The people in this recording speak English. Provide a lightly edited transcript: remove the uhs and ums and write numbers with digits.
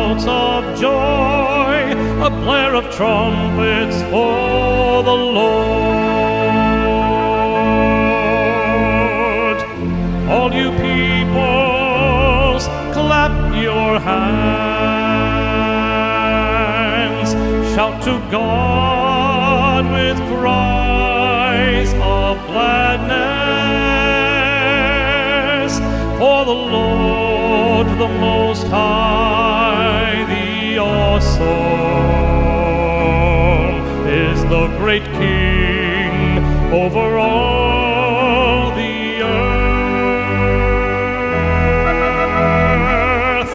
shouts of joy, a blare of trumpets for the Lord. All you peoples, clap your hands, shout to God with cries of gladness, for the Lord, the Most High, the Awesome, is the great King over all